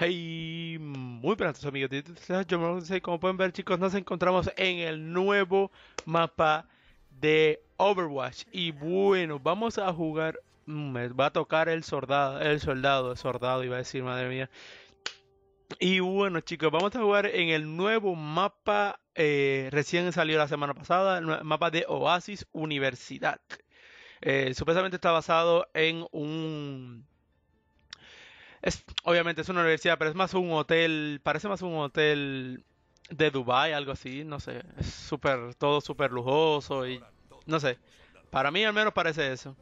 Hey, muy buenas amigos de YouTube. Yo me sé, como pueden ver, chicos, nos encontramos en el nuevo mapa de Overwatch. Y bueno, vamos a jugar. Me va a tocar el soldado, iba a decir, madre mía. Y bueno, chicos, vamos a jugar en el nuevo mapa. Recién salió la semana pasada, el mapa de Oasis Universidad. Supuestamente está basado en obviamente es una universidad, pero es más un hotel, parece más un hotel de Dubai, algo así, no sé, es súper, todo súper lujoso y no sé, para mí al menos parece eso,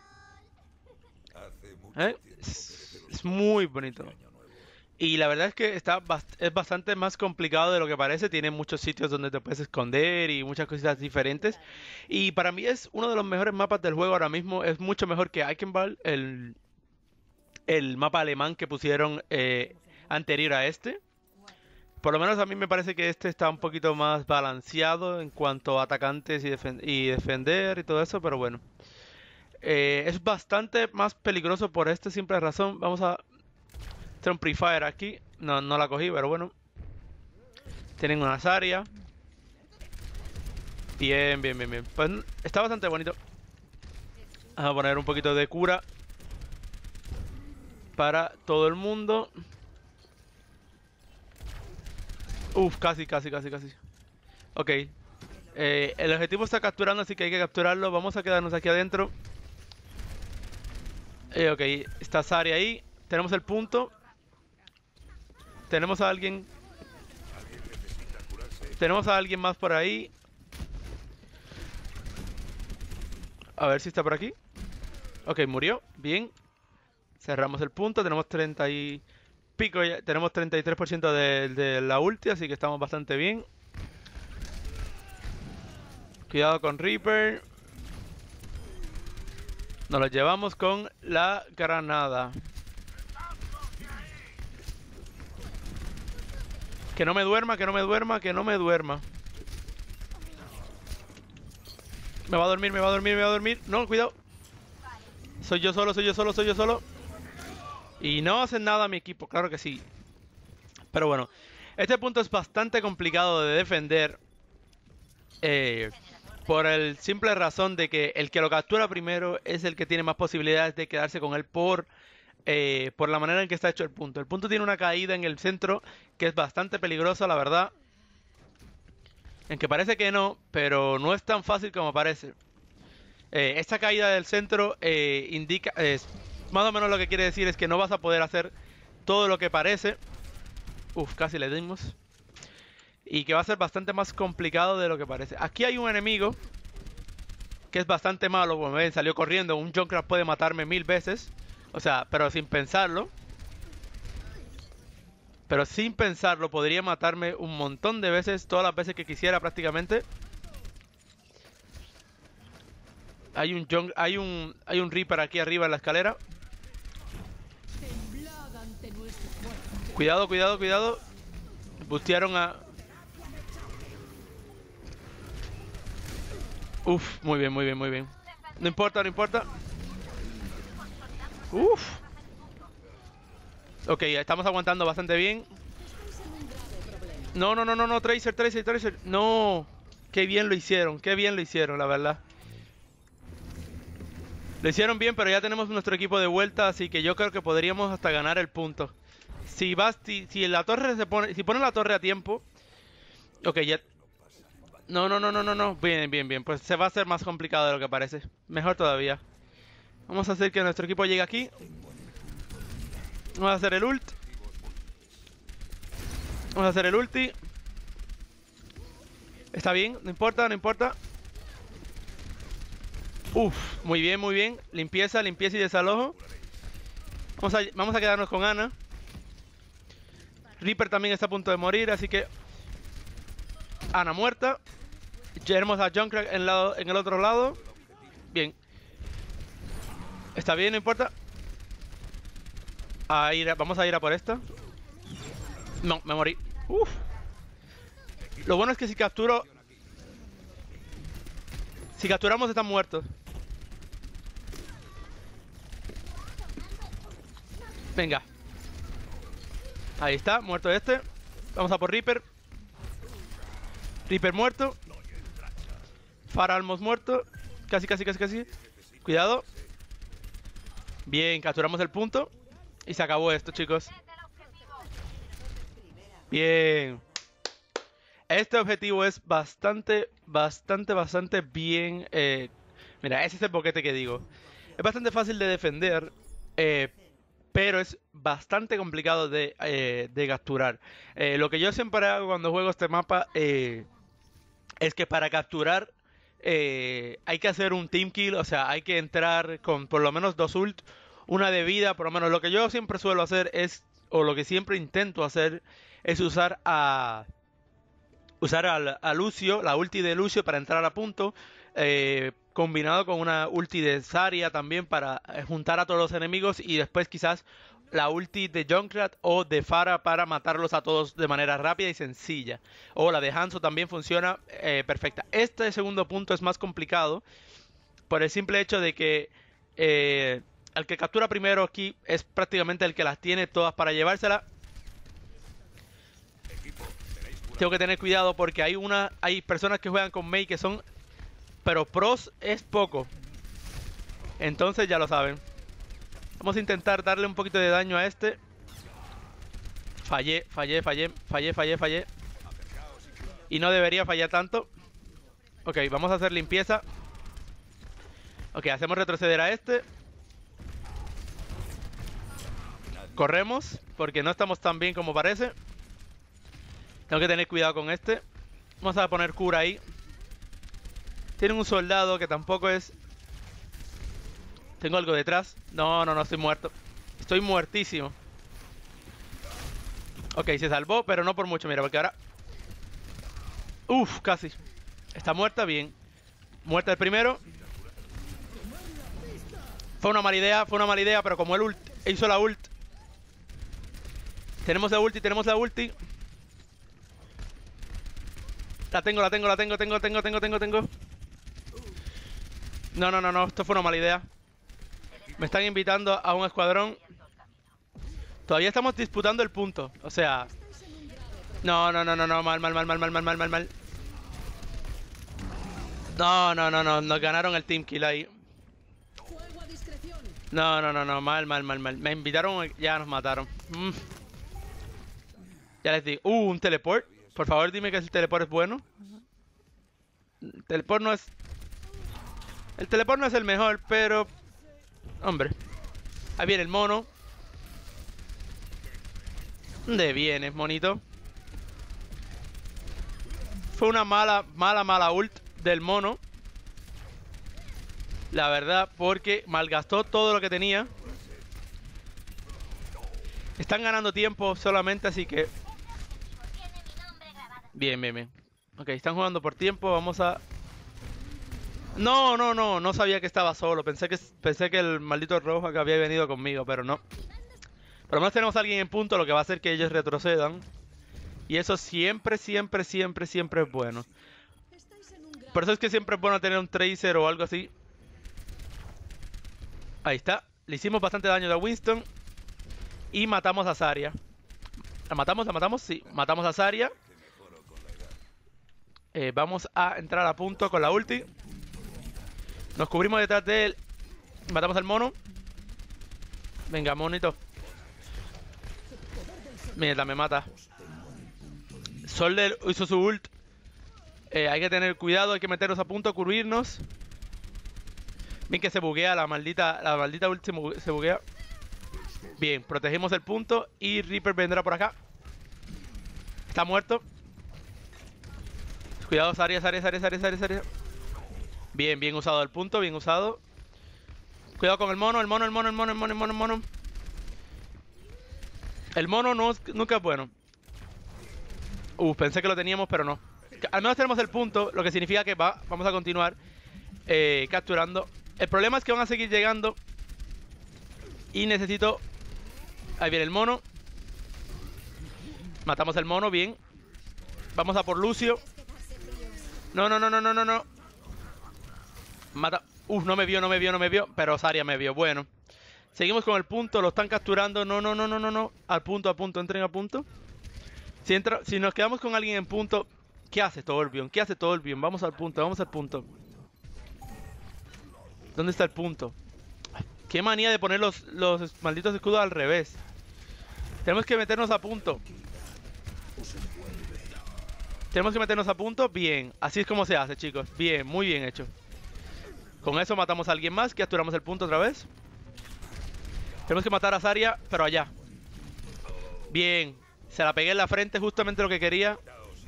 ¿eh? Es muy bonito. Y la verdad es que es bastante más complicado de lo que parece, tiene muchos sitios donde te puedes esconder y muchas cositas diferentes. Y para mí es uno de los mejores mapas del juego ahora mismo, es mucho mejor que Eichenwald, el mapa alemán que pusieron anterior a este. Por lo menos a mí me parece que este está un poquito más balanceado en cuanto a atacantes y defender y todo eso, pero bueno. Es bastante más peligroso por esta simple razón. Vamos a hacer un pre-fire aquí. No, no la cogí, pero bueno. Tienen una Zarya. Bien, bien, bien, bien. Pues está bastante bonito. Vamos a poner un poquito de cura para todo el mundo. Uf, casi, casi, casi, casi. Ok. El objetivo está capturando, así que hay que capturarlo. Vamos a quedarnos aquí adentro. Ok, está Zarya ahí. Tenemos el punto. Tenemos a alguien. Tenemos a alguien más por ahí. A ver si está por aquí. Ok, murió. Bien. Cerramos el punto. Tenemos 30 y pico. Tenemos 33% de la ulti, así que estamos bastante bien. Cuidado con Reaper. Nos lo llevamos con la granada. Que no me duerma, que no me duerma, que no me duerma. Me va a dormir, me va a dormir, me va a dormir. No, cuidado. Soy yo solo, soy yo solo, soy yo solo. Y no hacen nada a mi equipo, claro que sí. Pero bueno, este punto es bastante complicado de defender. Por el simple razón de que el que lo captura primero es el que tiene más posibilidades de quedarse con él por la manera en que está hecho el punto. El punto tiene una caída en el centro que es bastante peligrosa, la verdad. En que parece que no, pero no es tan fácil como parece. Esta caída del centro indica, más o menos lo que quiere decir es que no vas a poder hacer todo lo que parece. Uf, casi le dimos. Y que va a ser bastante más complicado de lo que parece. Aquí hay un enemigo que es bastante malo. Como ven, salió corriendo. Un Junkrat puede matarme 1000 veces. O sea, pero sin pensarlo. Pero sin pensarlo podría matarme un montón de veces. Todas las veces que quisiera prácticamente. Hay un Reaper aquí arriba en la escalera. Cuidado, cuidado, cuidado. Bustearon a... Uf, muy bien, muy bien, muy bien. No importa, no importa. Uf. Ok, estamos aguantando bastante bien. No, no, no, no, no, Tracer, Tracer, Tracer. No. Qué bien lo hicieron, la verdad. Lo hicieron bien, pero ya tenemos nuestro equipo de vuelta, así que yo creo que podríamos hasta ganar el punto. Si la torre se pone, si ponen la torre a tiempo. Ok, ya. No, no, no, no, no, no. Bien, bien, bien. Pues se va a hacer más complicado de lo que parece. Mejor todavía. Vamos a hacer que nuestro equipo llegue aquí. Vamos a hacer el ult. Vamos a hacer el ulti. Está bien, no importa, no importa. Uf, muy bien, muy bien. Limpieza, limpieza y desalojo. Vamos a quedarnos con Ana. Reaper también está a punto de morir, así que... Ana muerta. Tenemos a Junkrat en el otro lado. Bien. Está bien, no importa. Vamos a ir a por esta. No, me morí. Uf. Lo bueno es que si capturamos están muertos. Venga. Ahí está, muerto este. Vamos a por Reaper. Reaper muerto. Pharah almost muerto. Casi, casi, casi, casi. Cuidado. Bien, capturamos el punto. Y se acabó esto, chicos. Bien. Este objetivo es bastante bien. Mira, ese es el boquete que digo. Es bastante fácil de defender. Pero es bastante complicado de capturar. Lo que yo siempre hago cuando juego este mapa es que para capturar hay que hacer un team kill. O sea, hay que entrar con por lo menos 2 ult, una de vida. Por lo menos lo que yo siempre suelo hacer es, o lo que siempre intento hacer, es usar a Lucio, la ulti de Lucio para entrar a punto, combinado con una ulti de Zarya también para juntar a todos los enemigos, y después quizás la ulti de Junkrat o de Pharah para matarlos a todos de manera rápida y sencilla. O la de Hanzo también funciona perfecta. Este segundo punto es más complicado por el simple hecho de que el que captura primero aquí es prácticamente el que las tiene todas para llevársela. Tengo que tener cuidado porque hay personas que juegan con Mei que son, pero pros es poco. Entonces ya lo saben. Vamos a intentar darle un poquito de daño a este. Fallé. Y no debería fallar tanto. Ok, vamos a hacer limpieza. Ok, hacemos retroceder a este. Corremos, porque no estamos tan bien como parece. Tengo que tener cuidado con este. Vamos a poner cura ahí. Tienen un soldado que tampoco es... Tengo algo detrás. No, estoy muerto. Estoy muertísimo. Ok, se salvó, pero no por mucho. Mira, porque ahora... Uf, casi. Está muerta, bien. Muerta el primero. Fue una mala idea, pero como él hizo la ult. Tenemos la ulti. La tengo. No, esto fue una mala idea. Me están invitando a un escuadrón. Todavía estamos disputando el punto. O sea... No, mal. No, nos ganaron el team kill ahí. No, mal. Me invitaron, ya nos mataron. Ya les digo. Un teleport. Por favor, dime que el teleport es bueno. El teleport no es el mejor, pero... Hombre. Ahí viene el mono. ¿Dónde vienes, monito? Fue una mala ult del mono. La verdad, porque malgastó todo lo que tenía. Están ganando tiempo solamente, así que... Bien. Ok, están jugando por tiempo, vamos a... No sabía que estaba solo. Pensé que el maldito rojo que había venido conmigo, pero no. Por lo menos tenemos a alguien en punto, lo que va a hacer que ellos retrocedan. Y eso siempre es bueno. Por eso es que siempre es bueno tener un Tracer o algo así. Ahí está. Le hicimos bastante daño a Winston. Y matamos a Zarya. ¿La matamos? Sí, matamos a Zarya. Vamos a entrar a punto con la ulti. Nos cubrimos detrás de él. Matamos al mono. Venga, monito. Mierda, me mata. Solder hizo su ult. Hay que tener cuidado, hay que meternos a punto, cubrirnos. Bien que se buguea, la maldita ult se buguea. Bien, protegimos el punto y Reaper vendrá por acá. Está muerto. Cuidado, Zarya. Bien usado el punto, bien usado. Cuidado con el mono. El mono nunca es bueno. Pensé que lo teníamos, pero no. Al menos tenemos el punto, lo que significa que vamos a continuar capturando. El problema es que van a seguir llegando. Y necesito... Ahí viene el mono. Matamos al mono, bien. Vamos a por Lucio. No. Mata. No me vio. Pero Zarya me vio. Bueno. Seguimos con el punto, lo están capturando. No, no, no, no, no, no. Al punto, entren a punto. Si nos quedamos con alguien en punto, ¿qué hace Torbjorn? ¿Qué hace Torbjorn? Vamos al punto, vamos al punto. ¿Dónde está el punto? Qué manía de poner los malditos escudos al revés. Tenemos que meternos a punto. Tenemos que meternos a punto. Bien, así es como se hace, chicos. Bien, muy bien hecho. Con eso matamos a alguien más. Capturamos el punto otra vez. Tenemos que matar a Zarya, pero allá. Bien. Se la pegué en la frente, justamente lo que quería.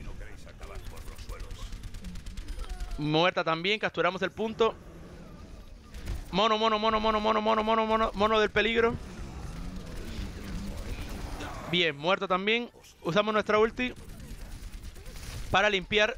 Muerta también, capturamos el punto. Mono, mono, mono, mono, mono, mono, mono, mono, mono del peligro. Bien, muerto también. Usamos nuestra ulti para limpiar.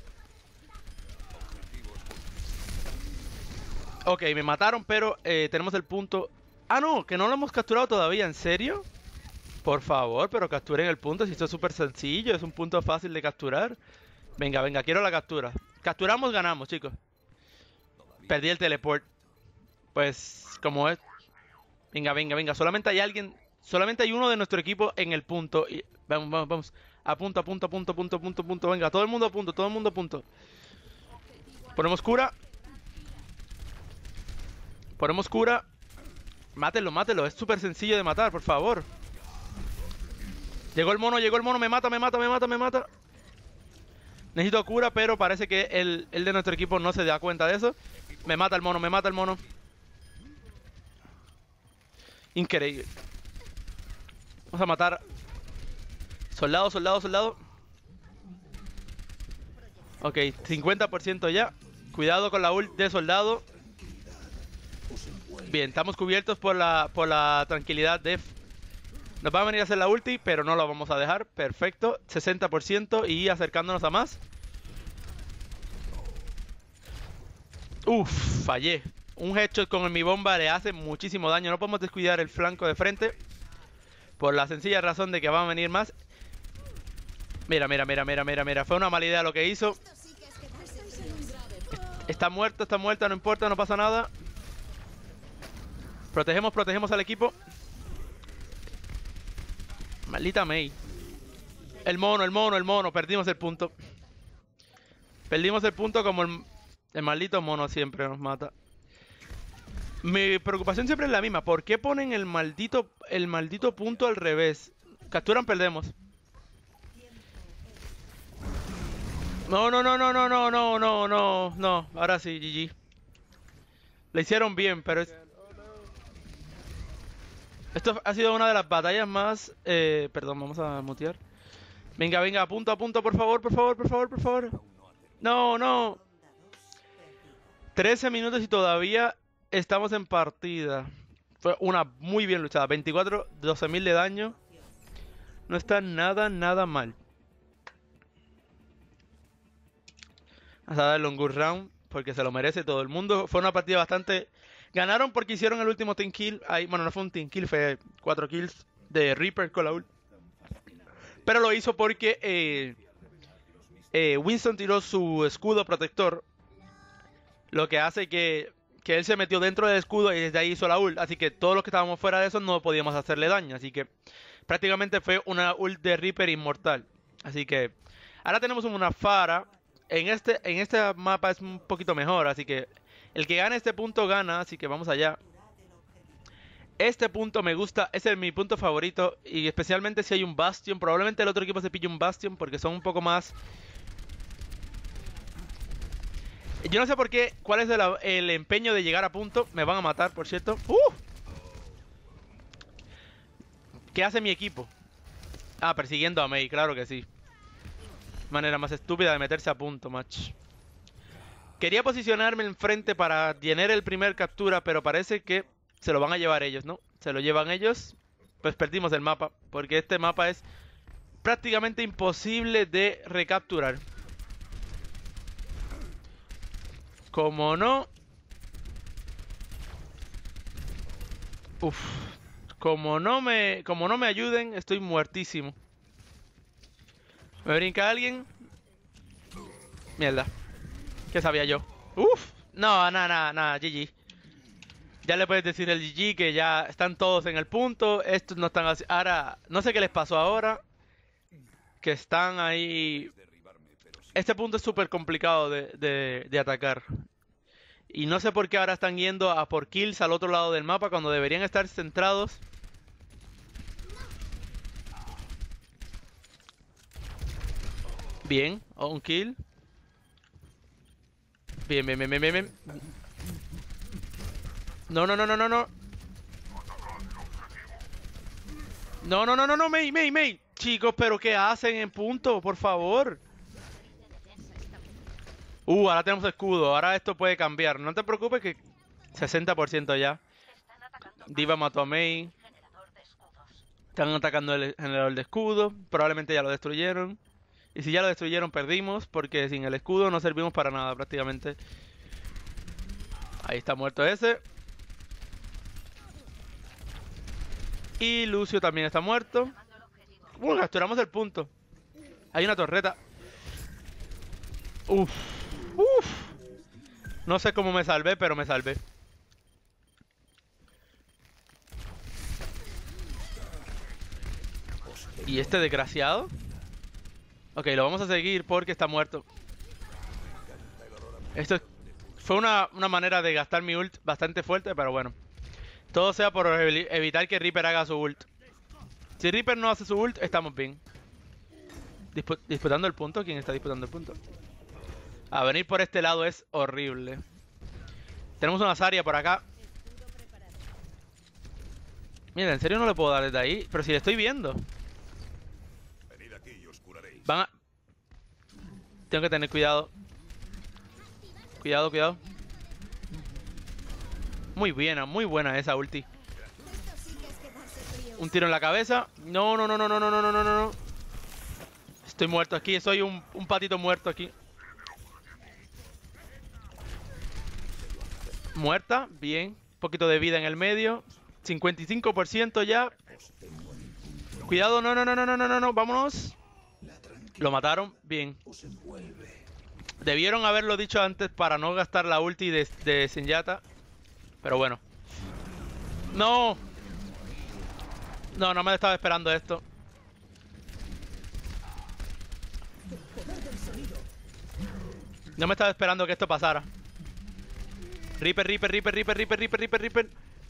Ok, me mataron, pero tenemos el punto. Ah, no, que no lo hemos capturado todavía, ¿en serio? Por favor, pero capturen el punto, si esto es súper sencillo, es un punto fácil de capturar. Venga, venga, quiero la captura. Capturamos, ganamos, chicos. Perdí el teleport. Pues, como es. Venga, venga, venga, solamente hay alguien. Solamente hay uno de nuestro equipo en el punto. Y... Vamos, vamos, vamos. A punto, a punto, a punto, a punto, a punto, a punto. Venga, todo el mundo a punto, todo el mundo a punto. Ponemos cura. Ponemos cura. Mátelo, mátelo, es súper sencillo de matar, por favor. Llegó el mono, me mata, me mata, me mata, me mata. Necesito cura, pero parece que el de nuestro equipo no se da cuenta de eso. Me mata el mono, me mata el mono. Increíble. Vamos a matar. Soldado, soldado, soldado. Ok, 50% ya. Cuidado con la ult de soldado. Bien, estamos cubiertos por la tranquilidad de... Nos va a venir a hacer la ulti, pero no lo vamos a dejar. Perfecto, 60% y acercándonos a más. Uf, fallé. Un headshot con mi bomba le hace muchísimo daño. No podemos descuidar el flanco de frente, por la sencilla razón de que van a venir más. Mira, mira, mira, mira, mira, mira. Fue una mala idea lo que hizo. Está muerto, no importa, no pasa nada. Protegemos, protegemos al equipo. Maldita Mei. El mono, el mono, el mono. Perdimos el punto. Perdimos el punto como el maldito mono siempre nos mata. Mi preocupación siempre es la misma. ¿Por qué ponen el maldito punto al revés? Capturan, perdemos. No, no, no, no, no, no, no, no, no, no. Ahora sí, GG. Le hicieron bien, pero es... Esto ha sido una de las batallas más... perdón, vamos a mutear. Venga, venga, a punto, por favor, por favor, por favor, por favor. No, no. 13 minutos y todavía estamos en partida. Fue una muy bien luchada. 24, 12.000 de daño. No está nada, nada mal. Vamos a darle un good round porque se lo merece todo el mundo. Fue una partida bastante... Ganaron porque hicieron el último team kill. Ahí, bueno, no fue un team kill, fue 4 kills de Reaper con la ult. Pero lo hizo porque Winston tiró su escudo protector. Lo que hace que él se metió dentro del escudo y desde ahí hizo la ult. Así que todos los que estábamos fuera de eso no podíamos hacerle daño. Así que prácticamente fue una ult de Reaper inmortal. Así que ahora tenemos una Pharah. En este mapa es un poquito mejor. Así que el que gane este punto gana. Así que vamos allá. Este punto me gusta. Ese es mi punto favorito. Y especialmente si hay un Bastion. Probablemente el otro equipo se pille un Bastion porque son un poco más... Yo no sé por qué, cuál es el empeño de llegar a punto. Me van a matar, por cierto. ¿Qué hace mi equipo? Ah, persiguiendo a Mei, claro que sí. Manera más estúpida de meterse a punto, match. Quería posicionarme enfrente para tener el primer captura, pero parece que se lo van a llevar ellos, ¿no? Se lo llevan ellos. Pues perdimos el mapa, porque este mapa es prácticamente imposible de recapturar. Como no... Uf. Como no me ayuden, estoy muertísimo. ¿Me brinca alguien? Mierda. ¿Qué sabía yo? Uf. No, nada, nada, nada, GG. Ya le puedes decir el GG que ya están todos en el punto. Estos no están así. Ahora, no sé qué les pasó ahora. Que están ahí. Este punto es súper complicado de atacar. Y no sé por qué ahora están yendo a por kills al otro lado del mapa cuando deberían estar centrados. Bien, un kill. Bien, bien, bien, bien, bien, bien. No, no, no, no, no, no. No, no, no, no, no, Mei, Mei, Mei. Chicos, pero ¿qué hacen en punto? Por favor. Ahora tenemos escudo. Ahora esto puede cambiar. No te preocupes que 60% ya. Diva mató a Mei. Están atacando el generador de escudo. Probablemente ya lo destruyeron. Y si ya lo destruyeron, perdimos. Porque sin el escudo no servimos para nada prácticamente. Ahí está muerto ese. Y Lucio también está muerto. Capturamos el punto. Hay una torreta. Uf. Uf. No sé cómo me salvé, pero me salvé. ¿Y este desgraciado? Ok, lo vamos a seguir porque está muerto. Esto fue una manera de gastar mi ult bastante fuerte, pero bueno. Todo sea por evitar que Reaper haga su ult. Si Reaper no hace su ult, estamos bien. Disputando el punto. ¿Quién está disputando el punto? A venir por este lado es horrible. Tenemos una Zarya por acá. Mira, en serio no le puedo dar desde ahí. Pero si le estoy viendo. Van a... Tengo que tener cuidado. Cuidado, cuidado. Muy buena esa ulti. Un tiro en la cabeza. No, no, no, no, no, no, no, no, no, no. Estoy muerto aquí. Soy un patito muerto aquí. Muerta. Bien. Un poquito de vida en el medio. 55% ya. Cuidado. No, no, no, no, no, no, no, no. Vámonos. Lo mataron. Bien. Debieron haberlo dicho antes para no gastar la ulti de Zenyatta. Pero bueno. No. No, no me estaba esperando esto. No me estaba esperando que esto pasara. Reaper, Reaper, Reaper, Reaper, Reaper, Reaper, Reaper, Reaper.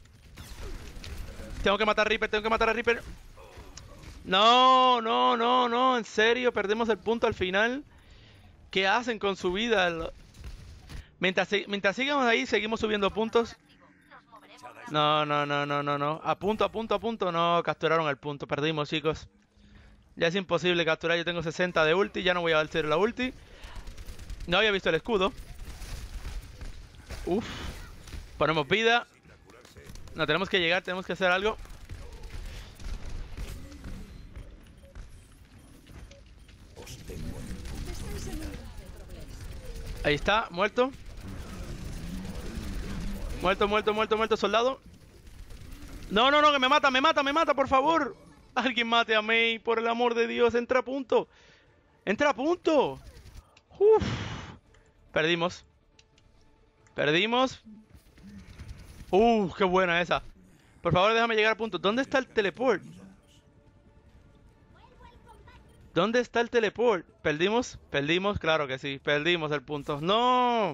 Tengo que matar a Reaper, tengo que matar a Reaper. No, no, no, no. En serio, perdemos el punto al final. ¿Qué hacen con su vida? Mientras sigamos ahí, seguimos subiendo puntos. No, no, no, no, no, no. A punto, a punto, a punto. No, capturaron el punto. Perdimos, chicos. Ya es imposible capturar. Yo tengo 60 de ulti. Ya no voy a hacer la ulti. No había visto el escudo. Uf. Ponemos vida. No, tenemos que llegar. Tenemos que hacer algo. Ahí está. Muerto. Muerto, muerto, muerto, muerto, soldado. No, no, no, que me mata, por favor. Alguien mate a Mei, por el amor de Dios. Entra a punto. Entra a punto. Uf. Perdimos. Perdimos. Qué buena esa. Por favor, déjame llegar a punto. ¿Dónde está el teleport? ¿Dónde está el teleport? ¿Perdimos? Perdimos, claro que sí. Perdimos el punto. ¡No!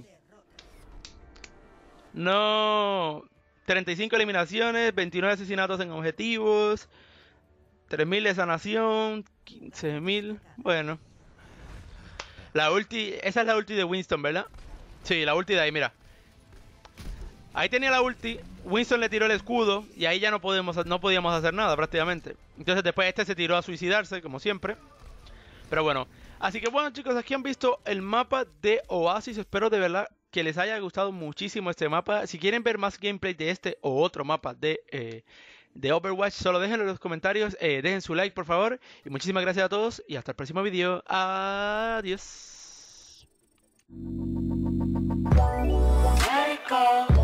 No. 35 eliminaciones, 29 asesinatos en objetivos, 3000 de sanación, 15000. Bueno. La ulti, esa es la ulti de Winston, ¿verdad? Sí, la ulti de ahí, mira. Ahí tenía la ulti, Winston le tiró el escudo y ahí ya no podíamos hacer nada prácticamente. Entonces después este se tiró a suicidarse, como siempre. Pero bueno, así que bueno chicos, aquí han visto el mapa de Oasis. Espero de verdad que les haya gustado muchísimo este mapa. Si quieren ver más gameplay de este o otro mapa de Overwatch, solo déjenlo en los comentarios, dejen su like por favor. Y muchísimas gracias a todos y hasta el próximo video. Adiós.